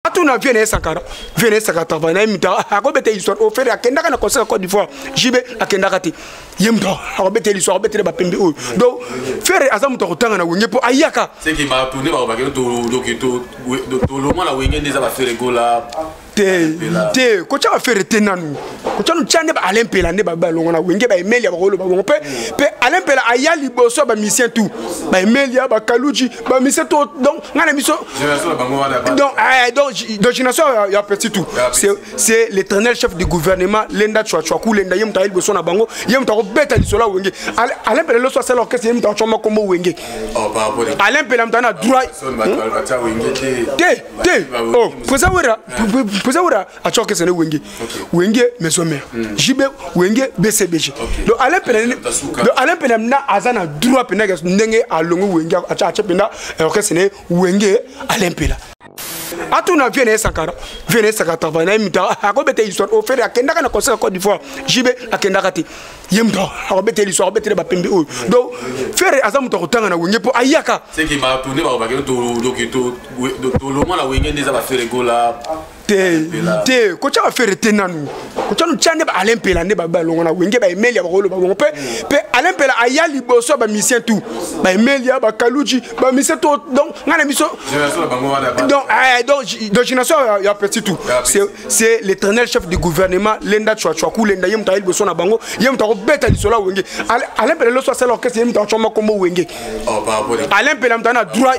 atuna viene sakara travailler mita akobete histoire au faire akendaka na conseil Côte d'Ivoire jibe akendaka te yemto akobete l'histoire akobete ba pembe o donc faire azamu to kotanga na wenge po ayaka c'est qui m'a tourné ba bakelo to lo mona wenge ndeza ba faire gola te ko tsa faire tenanu ko tsa no tshande ba alempela ne ba longona wenge ba email ya ba rolo ba bongo pe alempela aya liboso ba mission tout ba email ya ba kaluji ba mission tout donc ngana miso donc génération ya petit tout c'est l'éternel chef du gouvernement lenda chwaku lenda yem ta liboso na bango yem ta ko beta lisola wenge alempela lo so sala orchestre yem ta choma kombo wenge alempela mtana droit te oh Posa a choqué ce wenge wenge mesomère jibe wenge BCBG donc Alain Pelem na azana droit pena ndenge alongo wenge acha pena orchestre ne wenge Alain Pelem atuna viene sakara travailler mita akobete histoire au faire akendaka na conseil Côte d'Ivoire jibe akendaka te yemto akobete l'histoire akobete ba pembe o donc faire azamu to kotanga na wenge po ayaka c'est qui m'a tourné ba bakelo to lo mona wenge ndeza ba faire gola te ko tsa faire tenanu ko tsa no tshande ba Alain Pelem ne ba longona wenge ba email ya ba rolo ba bongo pe Alain Pelem aya liboso ba mission tout ba email ya ba kaluji ba mission tout donc ngana miso donc génération ya petit tout c'est l'éternel chef du gouvernement lenda chwaku lenda yem ta liboso na bango yem ta ko beta lisola wenge Alain Pelem lo so sala orchestre yem ta choma kombo wenge Alain Pelem tana droit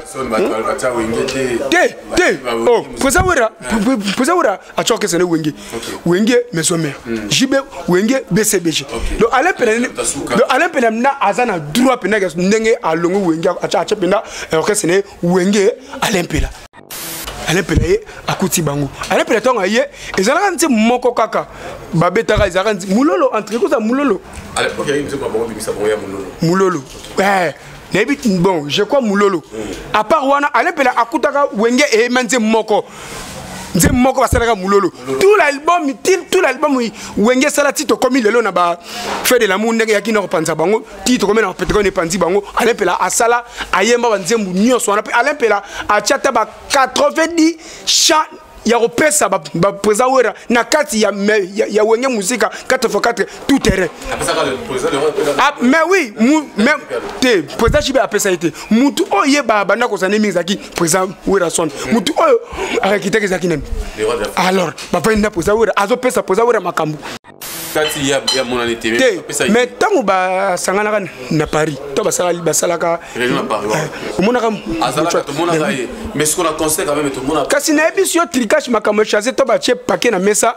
te oh posa wera a choqué ce wenge mesomère jibe wenge BCBG donc Alain Pelem na azana droit pena ndenge alongo wenge acha pena orchestre ne wenge Alain Pelem akuti bango Alain Pelem tonga ye ezalaka nti moko kaka babetaka ezalaka nti mulolo entre koza mulolo à l'époque il y a une bonne bimisa boya mulolo bon je crois mulolo à part wana Alain Pelem akutaka wenge e manze moko nze moko basalaka mulolo tout l'album wenge sala tito komi lelo na ba fait de l'amour ndenge yaki na kopanza bango tito komi na peteko ne panzi bango Alain Pelem asala ayemba banzembu nyonso wana pe Alain Pelem a chata ba 90 chants ya repesa ba président wera na kati ya wenge musique 4x4 tout terrain mais oui même te président chibe apesa été mutu oye ba bana ko sané mizaki président wera son mutu oyo akitaka zaki nem alors ba pa ina président wera azo pesa président wera makambu kati ya mon année mais tango ba sangana na Paris to basalaka région à Paris monaka azala to monaka mais ce qu'on a conseillé quand même tout le monde kasi na ebisio tricage makambo chaser to ba che paquet na mesa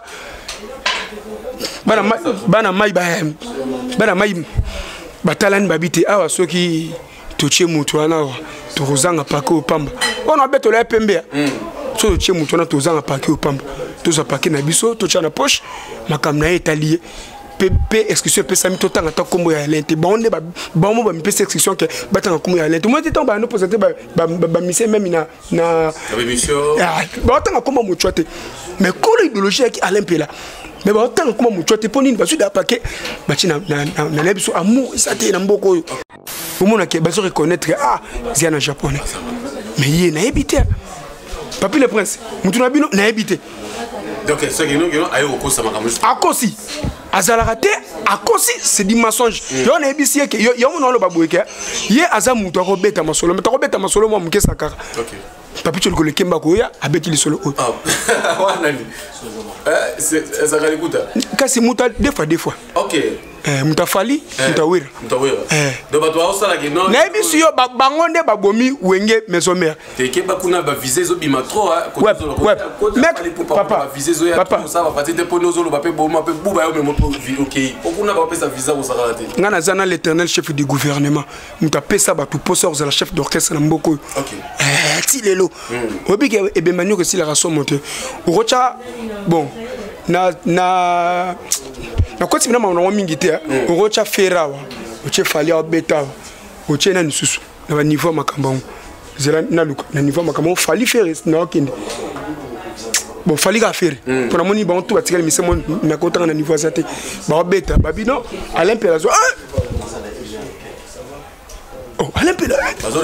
bana mai batalani babite awa soki toche mutu wana to rozanga paquet opamba ona beto la pembe so toche mutu wana tozanga paquet opamba toza paquet na biso tocha na poche makam na etalié pe excusez pe sami totanga ta kombo ya lente bonde ba mo ba mpese excusez que batanga kombo ya lente moi temps ba no présenter ba mission même na émission ba tanga kombo mo chote mais ko l'idéologie qui Alain Pelem mais ba tanga kombo mo chote poni ba su da paquet ba tina na lebiso amour ça te na mboko au monde qui ba se reconnaître ziana japonais mais yé na habité papi le prince mutuna bino na habité donc ce qui nous ayo ko sama kamusi akosi azalakate akosi c'est du mensonge yo na ebisi ke yo mo no ba boyeke ye azamu to ko beta masolo to ko beta masolo mo mke sakara OK papi tu le kemba ko ya abeti li solo wana ni c'est ça kalikuta kasi muta des fois OK mutafali mutawira donc ba toi osala ke non na ebisi yo bangonde babomi wenge mesomère te ke ba kuna ba viser zo bima trop mec papa viser zo ya tout ça va partir de ponozo lo ba pe boma pe buba yo me OK okuna ba pesa visa ko sala te ngana zana l'éternel chef du gouvernement mutapesa ba tout poseur za la chef d'orchestre na mboko OK ti lelo obike ebemanyo que si la rason monte ocha bon na koti mina mwana mingi te ocha ferawa oche falia beta oche na nisusu na niveau makambo zela na luka na niveau makambo fali faire na okende bon fali ga faire pour na moni bon tout batikali mise mon na kota na niveau zate ba beta babino Alain Pelem oh Alain Pela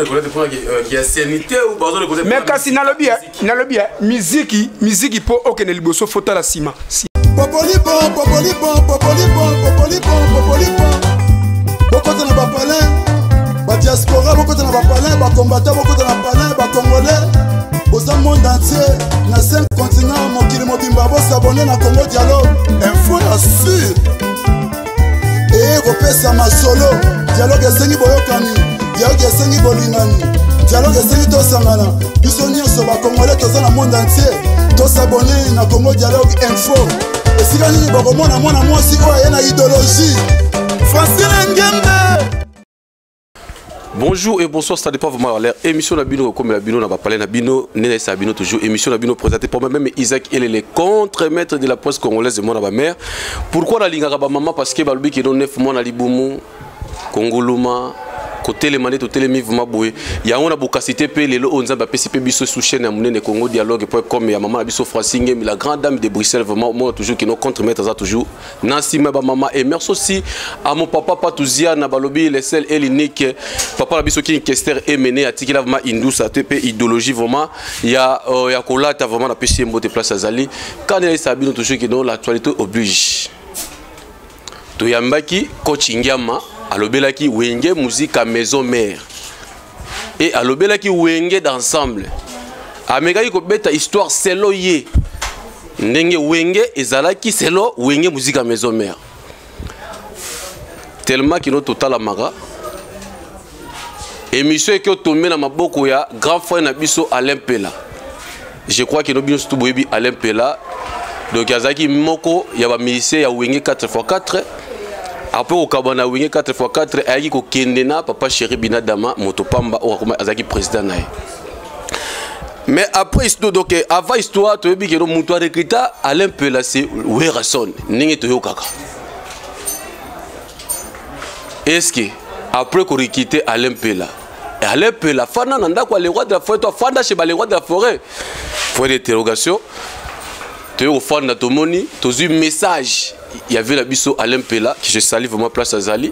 mais kasi nalobi musique po okene liboso fota la ciment popoli bon bokota na ba palin ba diaspora bokota na ba palin ba combattant bokota na palin ba congolais boza monde entier na 5 continents mokili mobimba bo s'abonner na Congo Dialogue info ya sûr et kopesa masolo dialogue esengi boyokani dialogue esengi bolingani dialogue esengi tosangana biso nyonso ba congolais toza na monde entier tosabonner na Congo Dialogue info esika nini bokomona mwana mwasi oyo aye na idéologie Francine Ngembe. Bonjour et bonsoir, ça dépend vraiment à l'air. Émission Nabino, comme Nabino n'a pas parlé, Nabino, Néné Sabino toujours. Émission Nabino présentée par moi-même Isaac, elle est le contre-maître de la presse congolaise de mon mère. Pourquoi la Liga Maman? Parce que Balubi qui donne 9 mois à Liboumou, Congoluma. Côté les manettes, côté les mouvements boués. Il y a un abocacité pe les lots on zamba PCP biso sous chaîne à monnaie Congo dialogue.com et à maman biso Francine mais la grande dame de Bruxelles vraiment moi toujours qui nous contre-mettre ça toujours. Nancy ma maman et merci aussi à mon papa Patouzia na balobi les sel et l'unique papa la biso qui est kester et mené à tikila vraiment indus à TP idéologie vraiment il y a kolata vraiment la PCM de place Azali quand il y a Sabino toujours qui dans l'actualité oblige. To yambaki coaching yama alobelaki wenge musique à maison mère et alobelaki wenge d'ensemble amekaki ko beta histoire selo ye ndenge wenge ezalaki selo wenge musique à maison mère tellement que no total amara émission que tombé na maboko ya grand frère na biso Alain Pela je crois que no biso tout boyebi Alain Pela donc yazaki moko ya ba musicien ya wenge 4x4 après au Kabana Wingé 4x4 ayaki ko kendena papa chéri Binadama motopamba o azaki président nae mais après histoire donc avant histoire to bi que muto recruta Alain Pela c'est Werason ningi to yokaka est-ce que après ko recruter Alain Pela fana nanda kwa les rois de la forêt to fanda chez les rois de la forêt point d'interrogation to yo fanda to moni to zu message. Il y avait la biso Alain Pela qui je salue vraiment place Azali.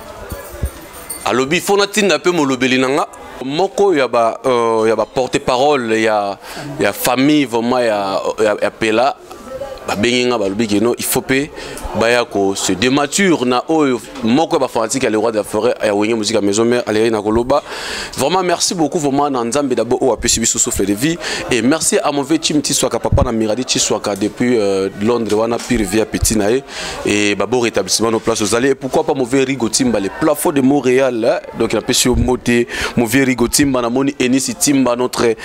Alobi fonatin na pe mo lobeli nanga moko ya ba porte-parole ya famille vraiment ya Pela ba benginga ba lobi keno il faut pe baya ko se démature na oyo moko ba fanatique le roi de la forêt ya wenge musique à maison mère aller na koloba vraiment merci beaucoup vraiment na nzambe d'abord o apesi biso souffle de vie et merci à mon vieux team Tiswaka papa na Miradi Tiswaka depuis Londres wana pire via petit nae et babo rétablissement nos places aux allées et pourquoi pas mon vieux Rigo Timba les plafonds de Montréal donc il a pesi au moté mon vieux Rigo Timba na moni Enisi Timba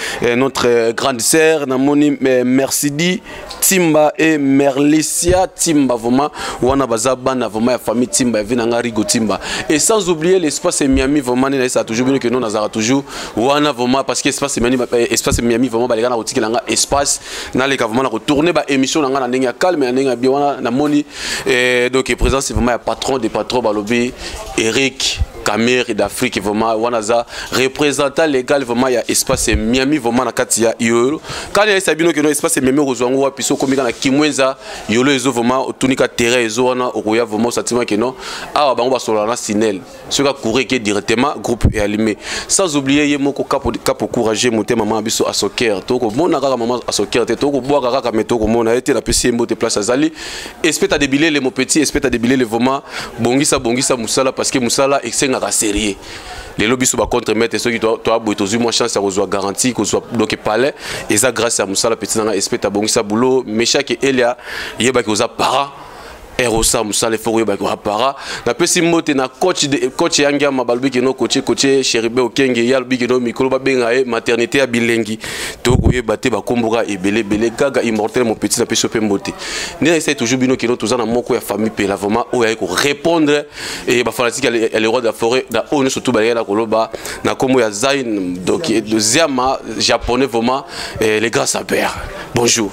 notre grande sœur na moni Mercedi Timba et Merlicia Timba vraiment wana bazaba na vraiment ya famille Timba vina nga Rigo Timba et sans oublier l'espace Miami vraiment na ça toujours bien que nous nazara toujours wana vraiment parce que espace Miami vraiment balega na rotikela nga espace na les vraiment na retourner ba émission nga na ndenge ya calme na ndenge ya bien wana na moni donc présent c'est vraiment ya patron des patrons balobi Eric Camer d'Afrique vraiment wanaza représentant légal vraiment il y a espace Miami vraiment na kati ya yolo quand il y a sabino que no espace Miami rozwango wa piso komika na kimwenza yolo ezo vraiment tunika terrain ezo wana okoya vraiment sentiment que non ah bango ba solana sinel ce ka courir que directement groupe est allumé sans oublier yemoko capo courager monter maman biso à soccer toko mona kaka maman à soccer toko boa kaka metoko mona été la PC mbote place azali espèce à débiler les mon petit espèce à débiler le vraiment bongisa musala parce que musala exenga sérieux les lobbies sont contre mettre ceux qui doivent avoir moins chance à recevoir garantie que soit donc palais et ça grâce à Moussa la petite nana espèce à bongisa boulot mais chaque Elia yeba que aux para Erosa Moussa les forêts ba ko para na pesi mote na coach yangia mabalbi que no coach Cheribe Okenge ya lobi que no mikolo ba benga e maternité à Bilengi to ko yeba te ba kombora e belé gaga immortel mon petit na pesi pe mote ni essaie toujours bino que no tozana moko ya famille pe la vraiment o ya ko répondre et ba fanatique les rois de la forêt na on surtout ba na koloba na komo ya Zain donc deuxième japonais vraiment les gars sa père bonjour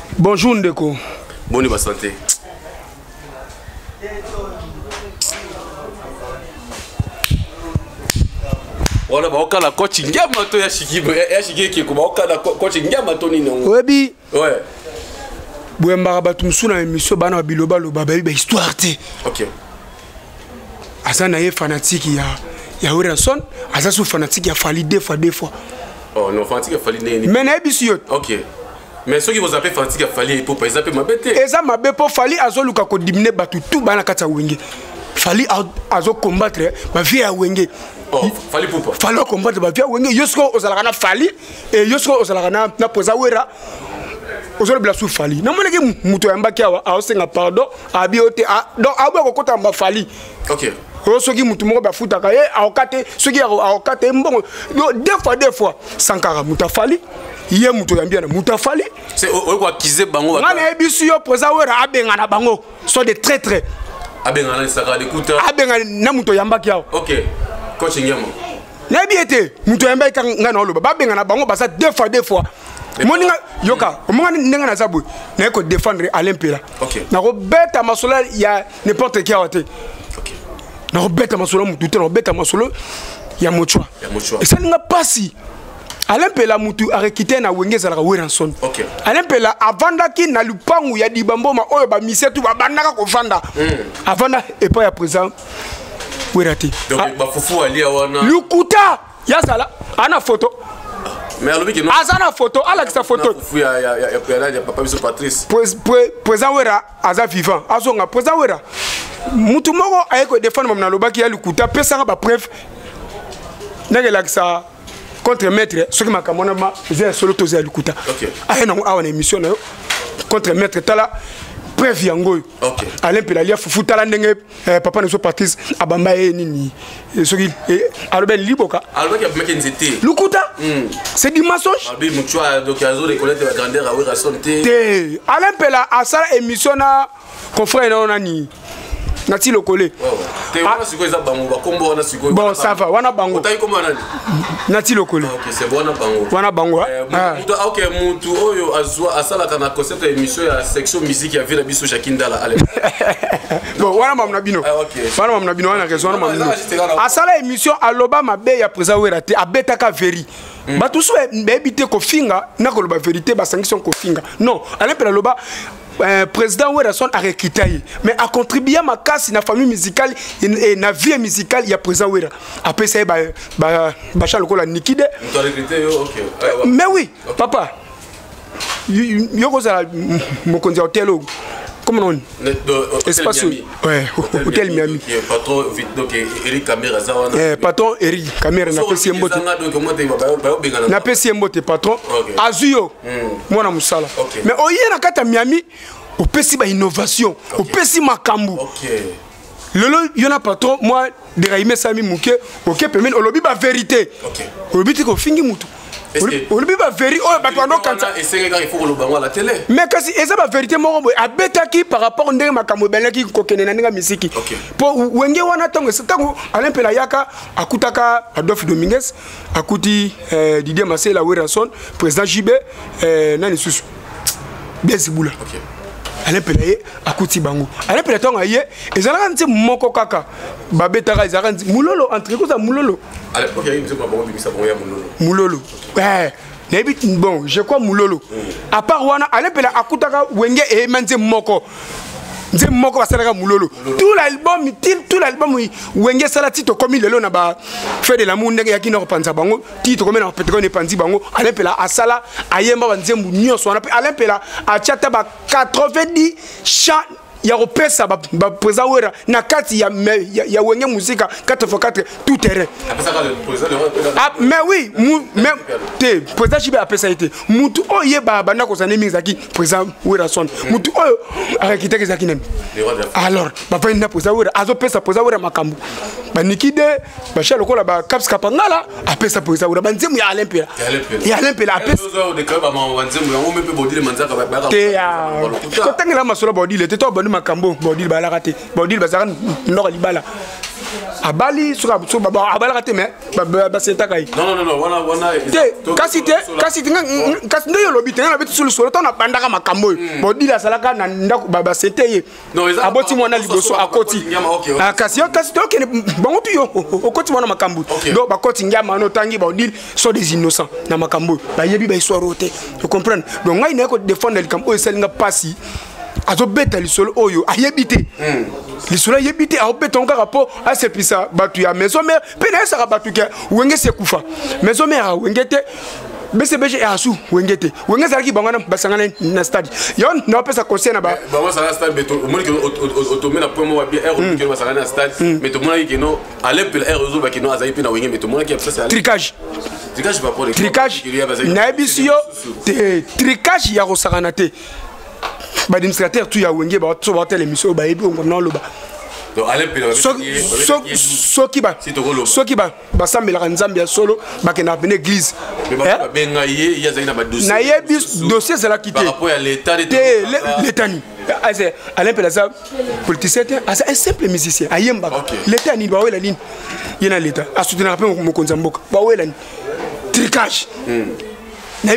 Ndeko bonne santé. Voilà, bah, la coaching yamato ya shiki qui comme la coaching yamato ni non. Webi. Ouais. Bouembara batumsu na émission bana biloba loba ba histoire té. OK. Asa na ye fanatique ya Wilson aza sous fanatique ya Fali deux fois oh non fanatique ya Fali né mais na bisu yo OK mais ceux qui vous appellent fanatique ya Fali pour pas zapper ma bête eza mabe po Fali azoluka ko diminer batu tout bana kata wenge Fali azo combattre ba vie ya wenge oh Fali poupa Fali combattre ba vie ya wenge yosko ozalaka na Fali et yosko ozalaka na poza wera ozolo bla sous Fali na moneke muto ya mbaki awa aosenga pardon abiote donc abwa kokota mba Fali OK soki mutu moko bafutaka ye aokate soki aokate mbongo deux fois sankara muta Fali ye muto yambia na muta Fali c'est quoi kize bango ngana ebisu yo poza wera abenga na bango so de très abenga na saka de kuta abenga na muto yambaki awa OK coach ngemo na biete muto yambaki ngana oloba babenga na bango basa deux fois moninga yoka omonga ndenga na zabu na ko défendre Alain Pela na ko beta masola ya n'importe qui awa te na ko beta masolo mutu te na ko beta masolo ya mochwa et ça n'inga pasi Alain Pela mutu a rekité na wenge zalaka Wilson Alain Pela avandaki na lupangu ya dibamboma oyo ba misetu ba bandaka ko vanda avanda et pas ya présent werati donc ba fufu ali awana lukuta ya sala ana photo mais alobi que non azana photo alakisa photo fufu ya papa biso Patrice présent wera aza vivant azonga présent wera mutu moko ayeko défendre mamna lobaki ya lukuta pesanga ba preuve nagelakisa contre maître ce qui m'a kamona ma j'ai solo toza lukuta aye na awa na émission na contre maître tala preuve yango Alain Pela lia fufu tala ndenge papa na so Patrice abamba e nini ce qui Albert Liboka alors qu'il y a mec nzete lukuta c'est du mensonge abi muchwa donc azo reconnaître la grandeur à Wilson te Alain Pela a ça émission na confrère na nani Nati Lokole. Bon, ça va, wana bango. Nati Lokole. Ok, c'est bon, bango. Wana bango. Ok, mutu oyo azwa asala kana concept émission ya section musique ya vila biso Shakindala ale. Bon, wana mamna bino. OK. Wana mamna bino wana raison wana mamna. Asala émission aloba mabe ya présent werate abetaka veri. Batuso ebite ko finga na ko loba vérité ba sanction ko finga. Non, Alain Pela loba président Wilson a requitté mais a contribué à ma casse na famille musicale et na vie musicale il y a président Wera après ça ba chalo la nikide mais oui papa yoko za mokonzi hotel comment on espace ouais hôtel Miami patron donc Eric Camera ça patron Eric Camera na pesi mbote na pesi mbote patron azuyo mwana musala mais oye na kata Miami au pesi ba innovation au pesi makambu lolo yona patron moi de Raimé Sami Mouké OK permet olobi ba vérité olobi tiko fingi mutu olobi ba vérité oh ba tondo kanza essayer il faut le bango à la télé mais kasi eza ba vérité moko abetaki par rapport ndenge makambo belaki kokene na ndinga misiki po wenge wana tongo tango Alain Pela yaka akutaka Adolphe Dominguez akuti Didier Marcel Wilson président JB nani susu Bezibula Alain Pela akuti bango Alain Pela tonga ye ezalaka nti moko kaka babetaka ezalaka nti mulolo entre koza mulolo OK il me semble pas bimisa bon ya mulolo bon je crois mulolo à part wana Alain Pela akutaka wenge e manze moko nze moko basalaka mulolo tout l'album wenge sala tito komi lelo na ba fait de l'amour ndenge yakina ko panza bango tito komi na peteko ne panzi bango Alain Pela asala ayemba banzembu nyonso wana Alain Pela a chata ba 90 chants ya repesa ba président wera na kati ya wenge musique 4x4 tout terrain mais oui mais te président Chibe a pesa été mutu oye ba banda ko sané mizaki président wera son mutu oyo akita kezaki nem alors ba fa ina président wera azo pesa président wera makambu ba nikide ba chalo ko la ba caps kapangala a pesa président wera banzemu ya Alain Pela ya Alain Pela a pesa de ka ba banzemu yango mepe bodile manzaka ba te ko tangela masolo bodile te to bonu makambo bodil bala raté bodil bazaka ndoko libala abali suka baba abala raté mais ba senta kai non wana te kasi ndeyo lobi te na betu sulu solo tona bandaka makambo bodil asalaka na ndako baba sente ye aboti mwana liboso akoti kasi to kene bango tuyo okoti mwana makambo do bakoti ngama no tangi bodil so des innocents na makambo ba yebi ba histoire roté tu comprends donc ngai ne ko défendre le camp o selinga pasi azo beta lisolo oyo ayebite lisolo yebite a opé ton rapport à ce pisa batu ya maison mère pena ça batu ke wenge se kufa maison mère wengete BCBG et asu wengete wenge zalaki bangana basangana na stade yon na opesa conseil na ba bango ça stade beto o moni ke automé na point mo bien air ke basangana na stade mais to mona ki no aller pel air zo ba ki no azai pe na wenge mais to mona ki ça tricage pas pour les tricage na ebisio tricage ya rosagana te ba administrateur tu ya wenge ba to ba tele mission ba ebi on na loba donc aller pel soki ba basambela nzambe solo ba ke na ben église benga ye ya zaina ba dossier na yebi dossier c'est la quitté par rapport à l'état de l'état ni Alain Pela ça politicien c'est un simple musicien ayemba l'état ni ba wela ligne yena l'état a soutenir pe mo konza mboka ba wela ni tricage na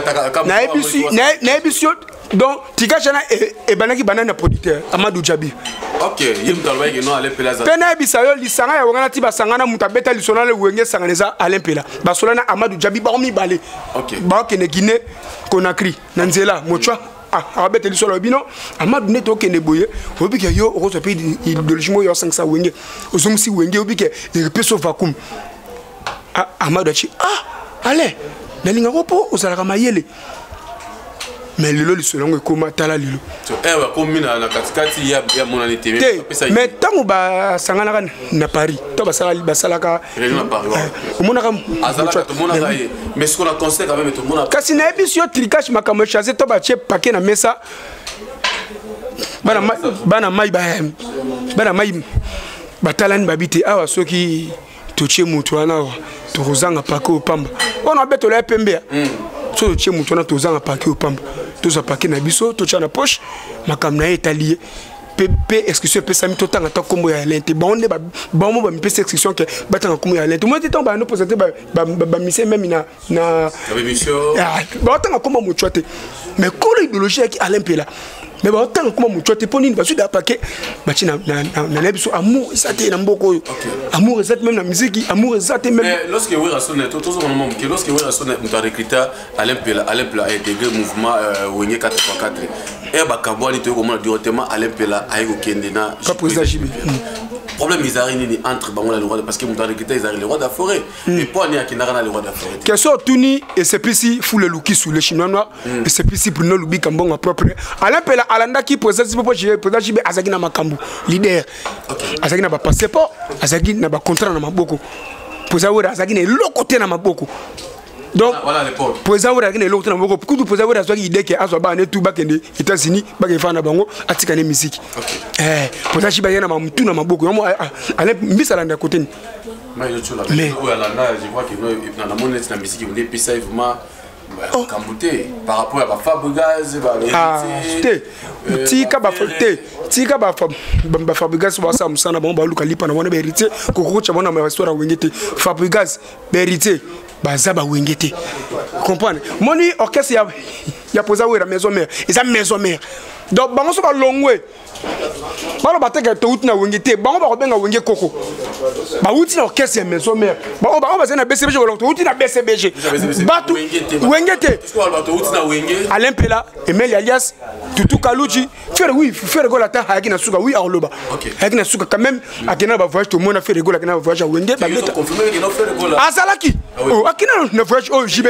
ebiso donc tricage na e banaki banana producteur Amadou Djabi OK yim dalwa ke no Alain Pela za pena bisayo lisanga ya wangana ti basangana muta beta lisona le wenge sanganeza Alain Pela basolana Amadou Djabi ba mi balé OK ba ke ne Guinée Conakry na nzela mochwa abete lisolo bino Amadou ne to ke ne boye obike yo ozo pe idéologie mo yo 500 wenge ozomsi wenge obike e peso vacuum Amadou achi allez nalinga kopo ozalaka mayele mais lelo lisolongo ekoma tala lelo so ewa komina na katikati ya monani tv mais tango ba sangana na Paris to basalaka région à Paris omonaka azalaka to monaka mais ce qu'on a conseillé quand même to monaka kasi na ebisio tricage makamo chaser to ba che paquet na mesa bana mai batalani babite awa soki toche mutu wana tozanga paquet opamba on a beto la pembe so toche mutu wana tozanga paquet opamba toza paquet na biso tocha na poche makam na etalié pe excusez pe sami totanga ta kombo ya lente bonde ba mo ba mi pe excusez que batanga kombo ya lente moi temps ba no présenter ba mission même na émission ba tanga kombo mo chote mais ko l'idéologie qui Alain Pela mais ba tanga kombo mo chote poni ba su da paquet ba ti na lebiso amour ça na mboko amour ça même na musique amour ça même mais lorsque oui rassonne tout ce moment que lorsque oui rassonne nous recruté Alain Pela a intégré mouvement Wenge 4x4 et ba kabwani to ko mona directement Alain Pela a eu kende na problème ils arrivent entre bangola le roi parce que nous recruté ils arrivent le roi de la forêt et pas ni akinara le roi de la forêt question tuni et c'est puis fou le luki sous les chinois noirs et c'est puis pour nous lubi kambonga propre Alain Pela alanda qui président pour président azaki na makambu leader azaki na ba passeport azaki na ba contrat na maboko président azaki na lokote na maboko donc voilà l'époque président azaki na lokote na maboko kutu président azaki idée que azo ba ne tout bakende États-Unis bakefana bango atika ne musique président yana mamutu na maboko yo Alain mbisa landa côté ni mais je crois que dans la monnaie la musique on est puis ça vraiment Kambouté par rapport à Fabregas tika ba Fabregas wa sa musana ba luka lipa na wana ba héritier kokoko cha wana ma restaurant wengete Fabregas ba héritier ba za ba wengete comprendre moni orchestre ya posa wera maison mère eza maison mère donc bango so ba longwe balo bateka to uti na wengete bango ba kobenga wenge koko ba uti na orchestre ya maison mère bango ba za na BCBG wala to uti na BCBG batu wengete Alain Pela Emel alias Tutu Kaluchi faire gola ta haki na suka oui arloba haki na suka quand même akina ba voyage to mona faire gola kana voyage à wenge ba beta confirmer que no faire gola azalaki akina na voyage jibe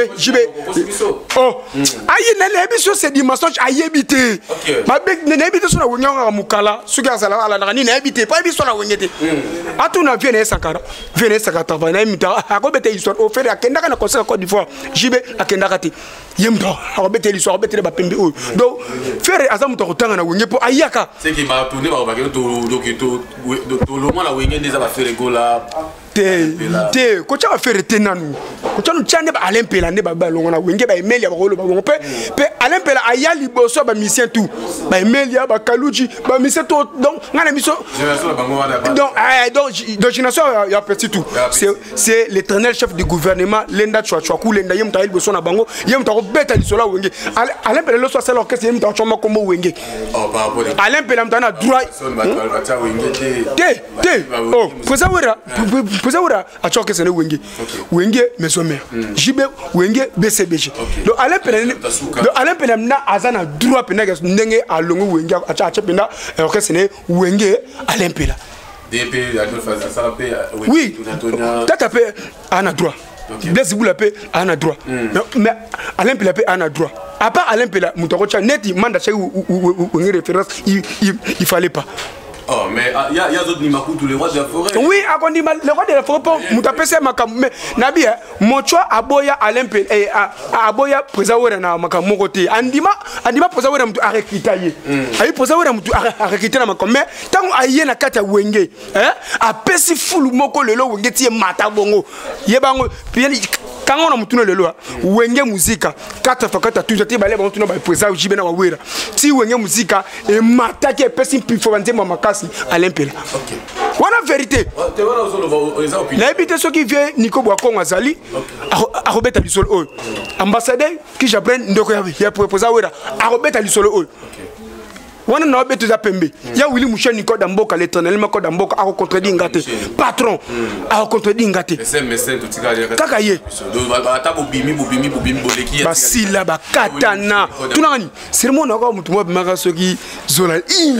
ayi na ebiso c'est dimanche ayebité ba bek na ebité so na wenge nga mukala suka azala ala na ni na ebité pa ebiso na wenge te atuna viene sakara ta na imita akobete histoire au faire akenda kana concert Côte d'Ivoire jibe akenda kati yemto akobete l'histoire akobete ba pembe o donc faire azamu to kutanga na wenge po ayaka c'est qui m'a tourné ba bakelo to lo mala wenge ndeza ba faire gola te ko tsa faire te nanu ko tsa no tshane ba Alain Pela ne ba longo na wenge ba Emilia ba rolo ba bongo pe Alain Pela aya liboso ba mission tout ba Emilia ba Kaluchi ba mission tout donc ngana mission donc génération ya petit tout c'est l'éternel chef du gouvernement Lenda Chouachouakou Lenda yem ta liboso na bango yem ta ko beta lisola wenge Alain Pela lo so c'est l'orchestre yem ta choma kombo wenge Alain Pela mtana droit te président wera posa wera achoke sene wenge wenge mesomère jibe wenge BCBG donc Alain Pena na azana droit pena ndenge alongo wenge acha pena que sene wenge Alain Pena oui tata pe ana droit Blaise Boula pe ana droit mais Alain Pena pe ana droit à part Alain Pena mutakocha neti manda chai wenge référence il fallait pas. Oh, mais il y a d'autres Nimakutu, le roi de la forêt. Oui, le roi de la forêt, Moutapese Makam. Mais Nabi, mon choix, Aboya, Alempe, et Aboya, Présaouera, Makam, mon côté. Andima, Présaouera, a réquitaillé. Aïe, Présaouera, a réquité la Makam. Mais tant qu'il y a Kata Wenge, a Pessi Foulou Moko, le lo, Wengeti, Matabongo. Yebango, quand on a moutourné le loi, Wenge Musica, 4 fois 4 tout jeté, balai, on tourne par Présaou, Jibena Wawera. Si Wenge Musica, et Matake, Pessi Pifovante, Mamakasi, Alain Pena. Voilà la vérité. N'habitez ceux qui viennent, Nico Boakong Azali, à Robert Alisol, ambassadeur qui j'apprends, il y a proposé à Robert Alisol. On a besoin de pembe. Il y a Willy Mouchen Nico Damboka, l'éternel Mako Damboka, à contredire Ngate. Patron, à contredire Ngate. Kakaye. Basila, Bakatana. Tout le monde. C'est le monde encore, moi, Marasogi, Zola.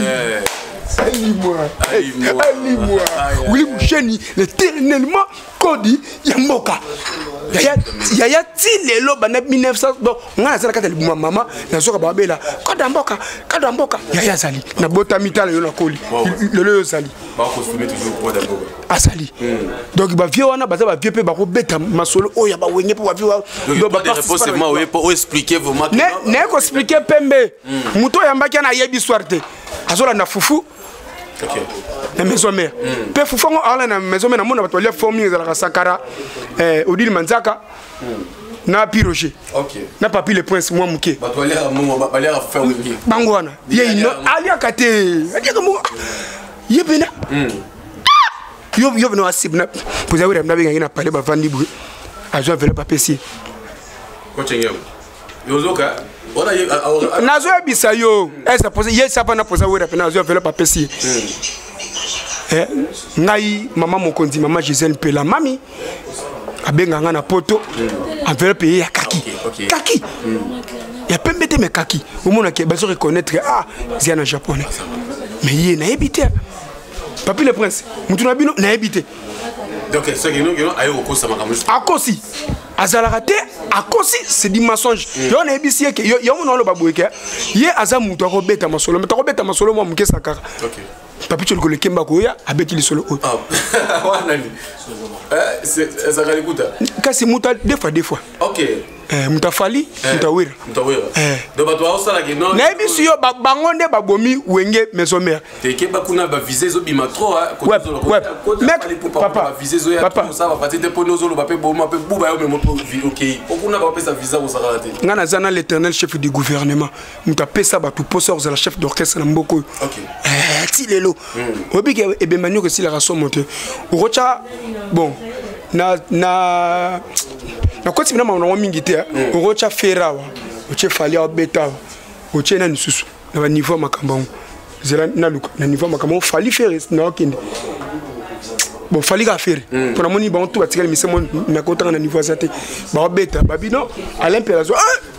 Allie-moi. Willy Mouchen, l'éternellement Kodi, Yamboka. Yaya Tilelo bana 1900 bon ngana sala kata libuma mama na soka babela kadamboka yaya sali na bota mitala yo na koli lelo sali ba ko soumettre toujours pour d'abord asali donc ba vieux wana baza ba vieux pe ba ko beta masolo oya ba wenye pour ba vieux donc ba réponse moi pour expliquer vraiment ne ko expliquer pembe muto yambaki na yebi soirée azola na fufu. OK. Na maison mère. Pe fufongo ala na maison mère na mona batwalia forming za la Sakara Odile Manzaka na Piroger. OK. Na papi le prince moi muke. Batwalia mo batwalia faire wingi. Bangwana. Ye ino alia kate. Adia mo. Ye bena. Yo beno asibna. Poza wera mna benga na parler ba vandi bu. Ajo vele papi si. Coaching yozoka. Nazo bisa yo esa pose ye sapa na posa wera pe nazo vele pa pesi ngai mama mokonzi mama Gisèle Pela mami abenga nga na poto avele pe ya kaki ya pembete me kaki omona ke bazo reconnaître ziana japonais mais ye na ebité papi le prince mutuna bino na ebité donc ce que nous ayo ko sama kamusi akosi azalaka te akosi c'est du mensonge yo na ebisi ke yo mona lo baboyeke ye aza muto akobeta masolo mais akobeta masolo mo muke sakaka OK papi cholo le kemba ko ya abeti lisolo o wana ni c'est ça kalikuta kasi muta deux fois OK mutafali mutawira donc bato osala ke non na ebisi yo bangonde babomi wenge maison mère te ke bakuna ba viser zo bima trop mais papa viser zo ya tout ça va partir de ponozo lo ba pe boma pe buba yo memo OK okuna ba pesa visa ko sala te ngana zana l'éternel chef du gouvernement mutapesa ba tout poseur za la chef d'orchestre na mboko OK tilelo obiki ebemanyo que si la rason monte okocha bon na koti mina mama mingi te okocha ferawa oche fali obeta oche na nsusu na niveau makambango zela na luka na niveau makambango fali faire na okende bon fali ka faire pour na moni bon tout batika mise mon na kota na niveau zate ba obeta babino Alain Pela zo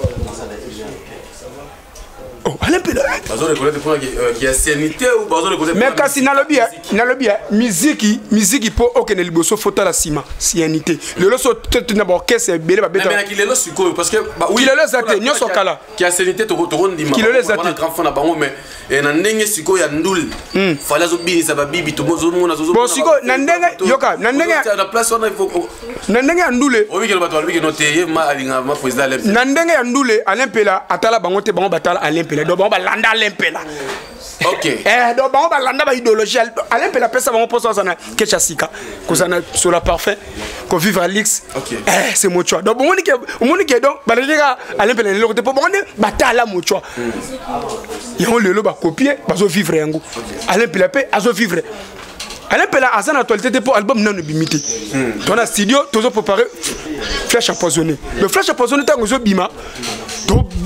Alain Pela bazo reconnaître pour qui a sanité ou bazo reconnaître mais kasi na lobby musique pour okene liboso fota la cima sianité le loso na orchestre belé ba beta mais qui le siko parce que oui le zate nyoso kala qui a sanité to ndima qui le zate grand fond na bango mais na ndenge siko ya ndul fala zo bini sa ba bibi to mozo mona zo bon siko na ndenge yoka na ndenge na place on il faut na ndenge ya ndule obi ke le bato albi ke noté ma alinga ma président Alain na ndenge ya ndule Alain Pela atala bango te bango batala Alain Pela do bango balanda Alain Pela OK do bango balanda ba idéologie Alain Pela pesa bango poso sana kechasika kozana sur la parfait ko vivre Alix c'est mon choix donc on dit que donc balega Alain Pela le côté pour bango batala mon choix yo le ba copier bazo vivre yango Alain Pela pe azo vivre Alain Pela a son actualité pour album non bimité. Dans la studio, toujours préparé Flèche empoisonnée. Le Flèche empoisonnée tant que bima. Donc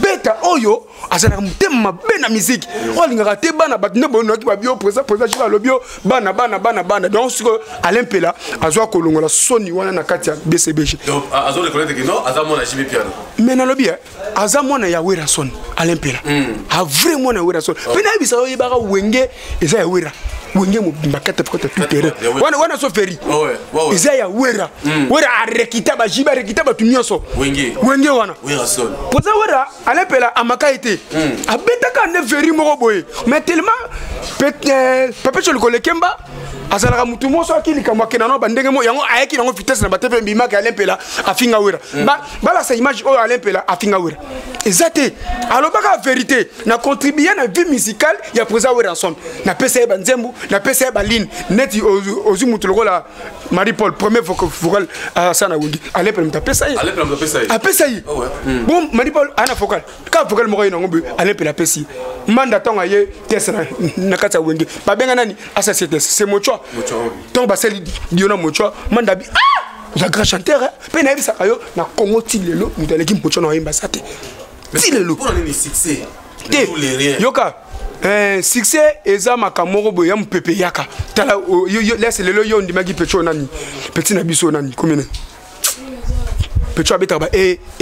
beta oyo azalaka motema mabe na musique oyo alingaka te bana bato nde bonoki babio présa jila lobio bana donc siko Alain Pela azwa kolongola soni wana na kati ya BCBG donc azo reconnaître que non aza mwana JB Piano mais nalobi aza mwana ya wera son Alain Pela a vraiment na wera son pe na bisa oyebaka wenge eza ya wera wenge mo bakata tout terrain wana so feri eza ya wera wera arekita ba jiba rekita ba tunyoso wenge wana wera son poza wera Alain Pela amaka ete abetaka ne feri moko boye mais tellement papa cholo kolekemba azalaka mutu moso akilika mwakena no bandenge mo yango ayeki nango vitesse na batepe mbimaka Alain Pela afinga wera bala sa image oyo Alain Pela afinga wera ezate alobaka vérité na contribuer na vie musicale ya président wera son na pesa ba nzembu na pesa ba line neti ozu mutu lokola Marie Paul premier vocal sana wengi Alain Pela mta pesa yi bon Marie Paul ana vocal ka vocal moko yi nango Alain Pela pesi manda tonga ye tesa na kata wengi ba benga nani associé c'est mocho donc baseli diona mocho manda bi za grand chanteur pe na bisa kayo na Congo tilelo mutaleki mocho na yimba sate tilelo pour les succès yoka succès eza makamoko boya mpepe yaka tala laisse lelo yo ndimaki pecho nani petit na biso nani combien pecho abeta ba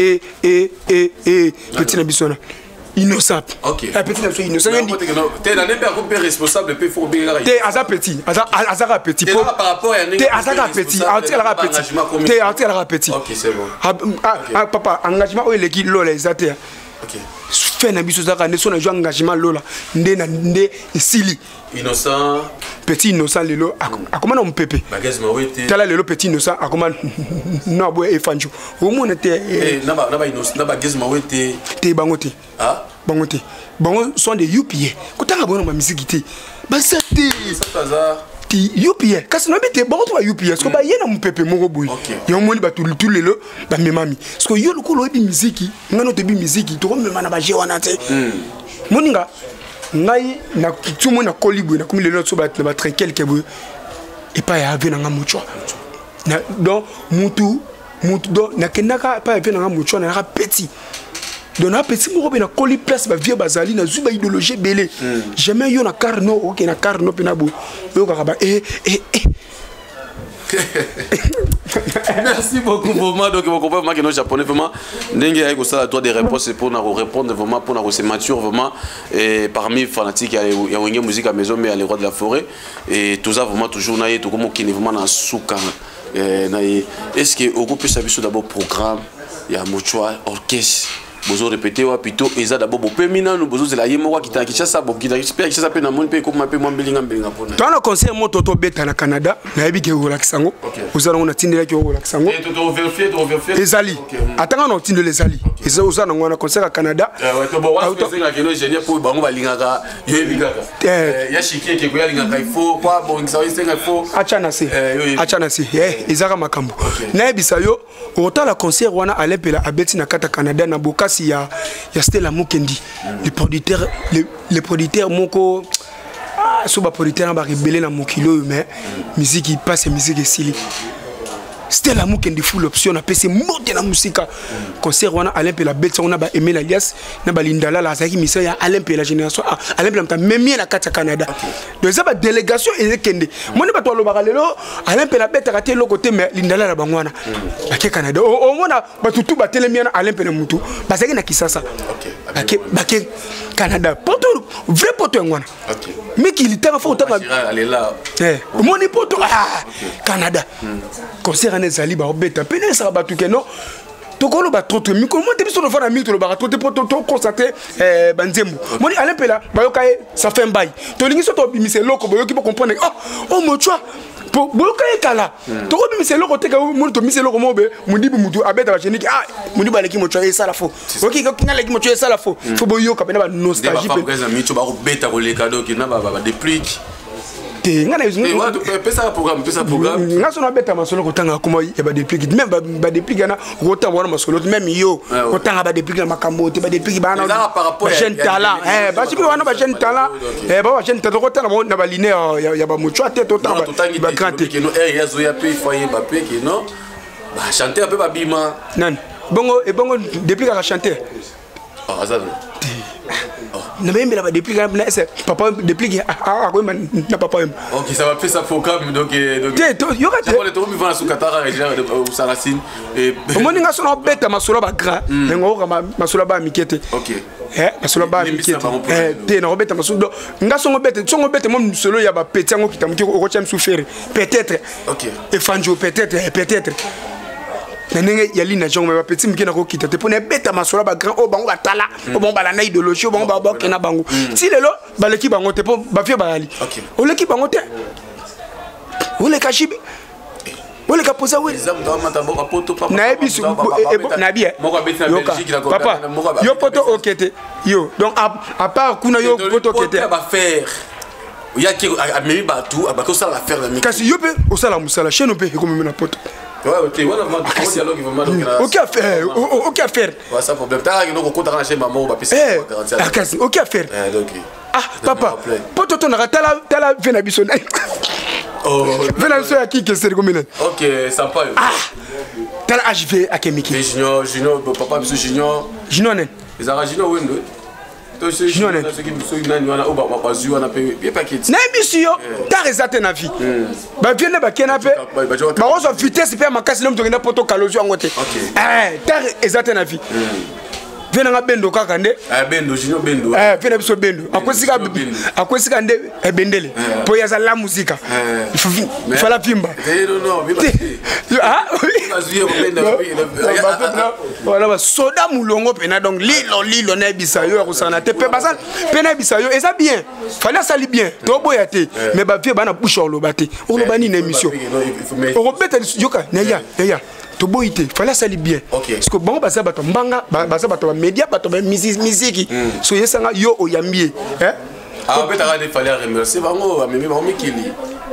petit na biso na innocent. Ok. Un petit garçon innocent. T'es dans un peu responsable, puis il faut bien. T'es à petit, à petit. T'es par rapport à un. T'es à petit, T'es à petit. Ok, c'est bon. Papa, engagement où est lola exacté. Ok. Fait na biso zaka ne son engagement lola ndé sili. Innocent. Petit innocent lelo akoma na mpepe. Bagage mawete. Tala lelo petit innocent akoma na boye efanjo. Au moins te na ba innocent na bagage mawete. Te bangote. Ah? Bangote. Bango sont des UPA. Kotanga bona ma musique te. Ba ça te. Ça ti UPA kasi no bite bango to ba UPA so ba yena mpepe moko boy. Yo moni ba tout lelo ba memami. Parce que yo lokolo bi musique, ngano te bi musique to ko memana ba je wana te. Moninga ngai na tumo na kolibwe na komi lelo so ba tranquille ke boy. Et pas ya ave na ngamucho. Na donc mutu do na kenaka pas ave na ngamucho na petit. Donc na petit moko be na koli place ba vieux bazali na zuba idéologie belé. Jamais yo na carno OK na carno pe na bo. Yo ka ba Merci beaucoup vraiment donc vous comprenez que nos japonais vraiment ndenge ay ko sala droit de réponse pour na répondre vraiment pour na se mature vraiment et parmi fanatiques il y a une musique à maison mais à les rois de la forêt et tout ça vraiment toujours na yeto comme kini vraiment na suka na est-ce que au groupe ça biso d'abord programme il y a Mochoa orchestre bozo répéter wa plutôt eza d'abord bo pemina no bozo zela yemo wa kitaki chasa bo kitaki spère chasa pe na mon pe ko ma pe mo mbelinga pona to na concert mo toto beta na Canada na yebi ke ko lakisango ozana na tindela ke ko lakisango et to vérifier ezali atanga na tindela ezali eza ozana ngwana concert à Canada ouais to bo wa zinga ke no génial pour bango balingaka yebi kaka ya shikie ke ko ya lingaka il faut pas bon ça il faut achana se ezaka makambo na yebisa yo otala concert wana Alain Pela abeti na kata Canada na boka il y a Stella Mukendi, les producteurs moko so ba producteur ba rebelle na mokilo mais musique qui passe musique style Stella Mukendi full option na pese monte na musika concert wana Alain Pela bête on a ba aimer alias na ba lindala la zaki mission ya Alain Pela génération Alain Pela même na kata Canada donc ça ba délégation et kende moni ba to lo ba lelo Alain Pela bête raté le côté mais lindala la bangwana ba Canada au mona ba tutu ba telemiana Alain Pela mutu ba zaki na kisasa ba Canada poto vrai poto ngwana mais qui litanga faut tanga elle est là moni poto Canada concert ezali ba obeta pene ça ba tuke no to ko lo ba trop mi comment te biso no fa na mi to lo ba trop te poto to constater banzembu moni Alain Pela ba yo kai ça fait un bail to lingi so to bimise loko ba yo ki po comprendre oh Mochoa bo yo kai kala to ko bimise loko te ka moni to bimise loko mobe mudibi mutu abeta ba cheniki mudibi ba leki Mochoa ça la faux OK ko kinga leki Mochoa ça la faux faut bo yo ka pena ba nostalgie pe ba mi to ba ko beta ko le cadeau ki na ba déplique ngana pesa programme ngaso na beta masolo kotanga kuma e ba déplique même ba déplique na kotanga wana masolo même yo kotanga ba déplique na makambo te ba déplique ba na jeune talent ba sibi wana ba jeune talent ba jeune talent kotanga na ba linéaire ya ba Mochoa te totanga ba grand te no ya zo ya pe foyer ba pe ki no ba chanter un peu ba bima nan bongo et bongo déplique à chanter Ah, ça. Na même là depuis papa depuis na papa. OK, ça va faire ça pour comme donc y aura pour les tombes vont sous Qatar ou Saracine et moni nga sona beta masolo ba grand ngo masolo ba mikete. OK. Masolo ba mikete. Te na beta masolo nga songo beta mon solo ya ba petit ngo kitamuki ko cham souffrir peut-être. OK. Et Fanjo peut-être. Nenenge yali na jongo ba petit miki na ko kita te pona beta masolo ba grand o bango batala o bango bala na idéologie o bango ba kena bango ti lelo ba leki bango te po ba fie ba ali o leki bango te o le kashibe o le kapoza we na ebisu na bien papa yo poto okete yo donc à part kuna yo poto okete ba faire il y a qui a même ba tout ba ko ça la faire la mi kasi yo pe o sala musala chez no pe ko même na poto. Ouais, ok, voilà, dialogue vraiment donc OK à faire. Ouais, ça problème. T'as rien donc compte chez maman va passer. OK à faire. Donc. Ah, papa. Poto ton tala vena bisona. Oh, vena so ya qui que c'est comme OK, sympa. Ah. Tala HV à Kemiki. Junior, papa monsieur Junior. Junior nen. Les Aragino wendo. Junior nen. Ce qui me souviennent nani wana oba papa zu wana pe bien paquet. Na bisio, ta rezate na vie. Ba vienne ba kena pe. Ba oso vitesse pe makasi le mutongena poto kalozu ngote. Ta rezate na vie. Vienne nga bendo kaka nde. Bendo Junior bendo. Vienne biso bendo. Akwesika nde bendele. Po ya za la musique. Il faut la vimba. Non, ah voilà soda mulongo pena donc lilo na bisayo ko sana te pe basa pena bisayo et ça bien fallait ça bien to boya te mais ba vie bana bouche lo baté on lo bani na émission on rebeta yoka neya to boyité fallait ça bien parce que bon basa bato mbanga basa bato média bato musique so yesanga yo oyambie hein ah peut-être il fallait remercier bango memi mikili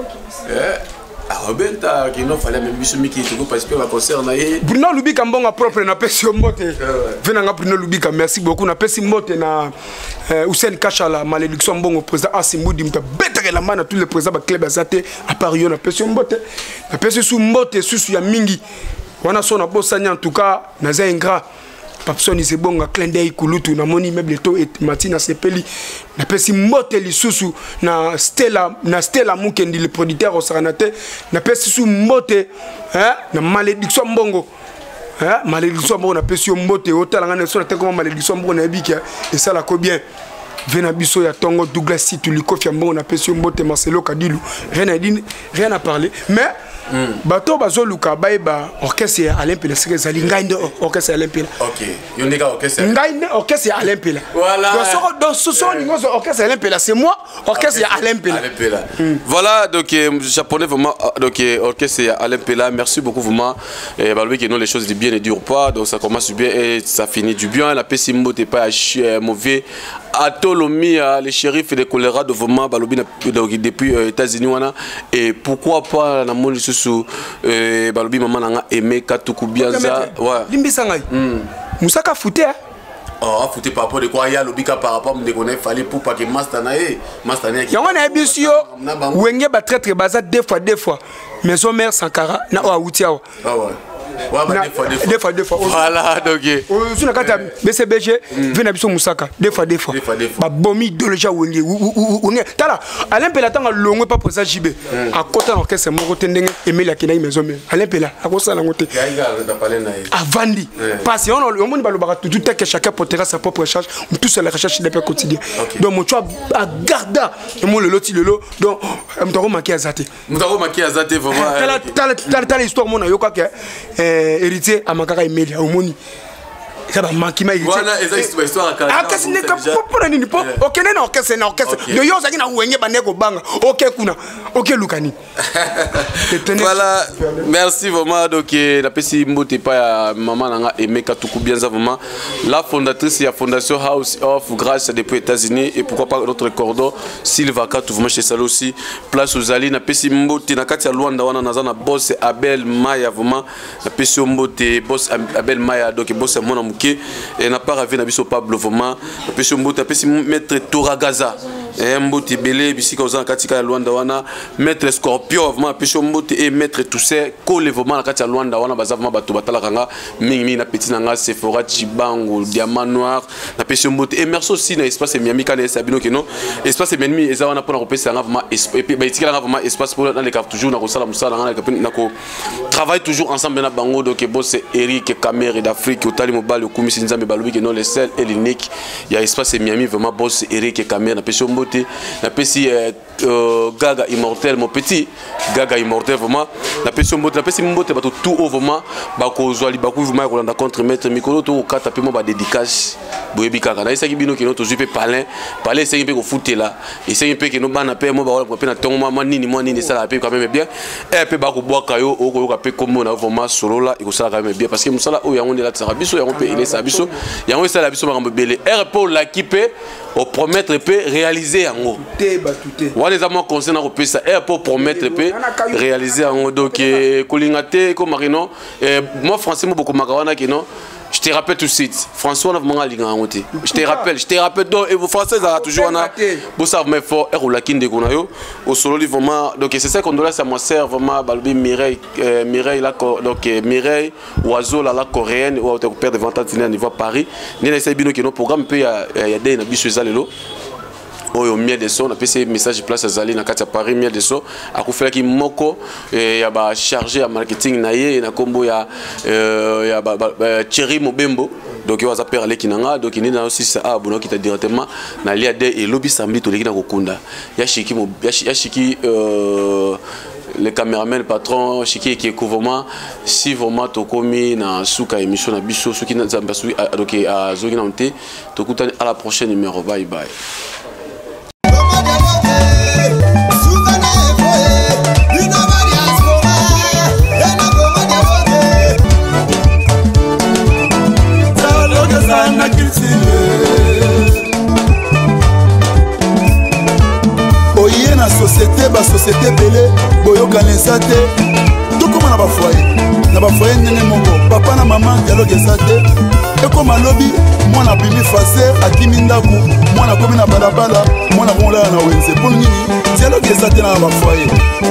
ah Roberta qui non fallait même biso miki to participer au concert na ye Bruno Lubika mbonga propre na pesi mbote venanga Bruno Lubika merci beaucoup na pesi mbote na Hussein Kachala malédiction mbongo président Asimudi mta betere la mana tous les présidents ba club azate à part yo na pesi mbote na pesi su mbote susu ya mingi wana so na bosanya en tout cas na za ingrat Papson is bonga clin d'œil kulutu na moni meuble to et Martina Sepeli na pesi mbote lisusu na Stella Mukendi le producteur au Saranate na pesi su mbote na malédiction mbongo malédiction mbongo na pesi mbote otala ngane so na te comme malédiction mbongo na bika et ça la ko bien vena biso ya tongo Douglas Situ likofia mbongo na pesi mbote Marcelo Kadilu rien à parler mais bato bazoluka baeba orchestre Alain Pela c'est ngainde orchestre Alain Pela OK yondeka orchestre ngainde orchestre Alain Pela voilà donc ce sont les orchestre Alain Pela c'est moi orchestre Alain Pela voilà donc japonais vraiment donc orchestre Alain Pela merci beaucoup vraiment et balbi que non les choses bien ne durent pas donc ça commence bien et ça finit du bien la pessimbo t'es pas mauvais Atolomi les shérifs de Colorado vraiment balbi depuis États-Unis wana et pourquoi pas na moni sous balobi maman nanga aimé katuku bianza ouais limbisa ngai musaka fouté oh fouté par rapport de quoi ya lobika par rapport me connaît fallait pour pas que master na yango na bisio wenge ba traître baza deux fois maison mère Sankara na Aoutiao ah ouais deux fois voilà donc sur la carte BCBG vient biso musaka deux fois ba bomi idéologie wenge tala Alain Pela tanga longo pas pour ça JB à côté orchestre moko tendenge Emile Akina maison mais Alain Pela à cause ça ngote avandi parce on moni balobaka tout que chacun portera sa propre recherche tout seul la recherche des quotidien donc mon choix à garda mon le loti lelo donc mutaro maki azate vraiment tala histoire mon ayoka ke héritier à Makara Emelia au Moni. Ça va manquer ma héritier. Voilà, c'est histoire à ah, qu'est-ce que c'est pour nini po? OK, non, orchestre. De yo zaki na wenge baneko banga. OK kuna. OK Lukani. Voilà, merci vraiment donc la pesi mbote pa maman nanga aimé katuku bien vraiment la fondatrice de la fondation House of Grace depuis États-Unis et pourquoi pas notre cordon Silva Katu vraiment chez ça aussi place aux Ali na pesi mbote na kati ya Luanda wana nazana boss Abel Maya vraiment na pesi mbote boss Abel Maya donc boss mona muke et na pas ravi na biso Pablo vraiment na pesi mbote na pesi maître Toragaza mbote belé bisika ozana katika Luanda wana maître Scorpion vraiment apesho mbote et maître Toussaint kole vraiment na kati ya Luanda wana baza vraiment bato batalaka nga mingi na petit nanga Sephora Chibango Diamant Noir na pesho mbote et merci aussi na espace Miami kana sabino keno espace Miami eza wana pona kopesa nga vraiment et puis ba itikala vraiment espace pour dans les cas toujours na ko sala musala na ko travaille toujours ensemble na bango donc boss Eric Caméra d'Afrique otali mobile kumisi nzambe balobi que non les seuls et l'unique il y a espace Miami vraiment boss Eric Caméra na pesho mbote na pesi Gaga immortel mon petit Gaga immortel vraiment na pesi mbote bato tout au vraiment bako zwali bako vraiment ko landa contre maître mikolo to kata pe mo ba dédicace boyebi kaka na isa kibino kino to zupe palin c'est un peu ko foutela et c'est un peu que no bana pe mo ba wala pe na tongo mama nini ça pe quand même bien et pe bako boaka yo oko ka pe comme na vraiment solo là il ko ça quand même bien parce que musala o yango la tsara biso yango pe ile sa biso yango ça la biso ba mbele r pour l'équipe au promettre peut réaliser yango wale za mo conseil na ko pesa r pour promettre peut réaliser yango donc kolingate ko marino moi français mo beaucoup makawana ki non. Je te rappelle tout de suite, François n'a pas de gangoté. Je te rappelle donc et vous français ça toujours on a vous savez mais fort et roulakin de gonayo au solo vraiment donc c'est ça qu'on doit ça moi sert vraiment Balbi Mireille la donc Mireille Oiseau la coréenne ou au père de vente à niveau Paris ni na sabino que nos programme peut y a des na biso zalelo oyo miel de son na PC message place azali na kati ya Paris miel de son akufela ki moko ya ba chargé ya marketing na ye na kombo ya Thierry Mobembo donc yo azaper ale kinanga donc ni na aussi ça abono qui ta directement na lia de et lobby samedi to lekina kokunda ya shiki le caméraman le patron Chiki qui est vraiment si vraiment to komi na suka émission na biso suki na zamba suki donc à zogi na onté to kutani à la prochaine numéro bye bye. Oye na société belé boyokana eza te tokóma na bafoye ndenge moko papa na mama dialogue eza te ekóma lobi mwana abimi faser akimi ndako mwana akomi na balabala mwana akomolala na wenze mpo nini dialogue eza te na bafoye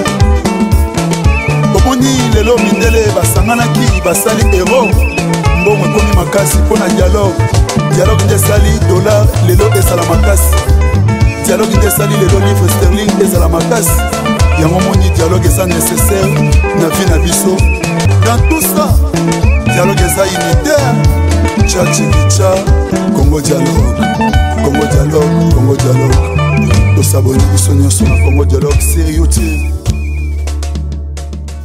omoni lelo mindele basanganaki basali ero mbongo ekomi makasi mpo na dialogue nde esali dollar lelo esala makasi dialogue nde esali lelo livre sterling ezala makasi yango moni dialogue eza nécessaire na vie na biso dans tout ça dialogue eza unitaire tchachikicha Congo dialogue tosaboni biso nyonso na Congo dialogue sur YouTube.